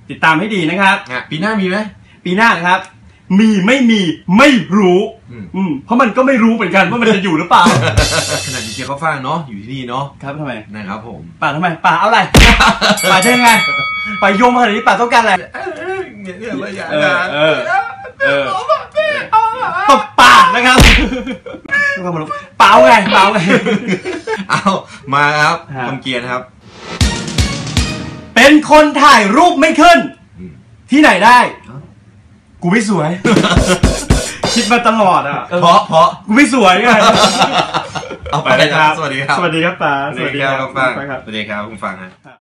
ติดตามให้ดีนะครับปีหน้ามีไหมปีหน้านะครับมีไม่มีไม่รู้เพราะมันก็ไม่รู้เหมือนกันว่ามันจะอยู่หรือเปล่าขนาดดีเจเขาฟังเนาะอยู่ที่นี่เนาะครับทำไมนะครับผมป่าทำไมป่าเอาอะไรป่าจะยังไงป่าโยมมาขนาดนี้ป่าต้องการอะไรตบปากนะครับเปล่าไงเอามาครับคนเกียร์ครับเป็นคนถ่ายรูปไม่ขึ้นที่ไหนได้กูไม่สวยคิดมาตลอดอ่ะเพราะกูไม่สวยไงเอาไปเลยครับสวัสดีครับสวัสดีครับป๋าสวัสดีครับคุณฟังสวัสดีครับคุณฟังนะ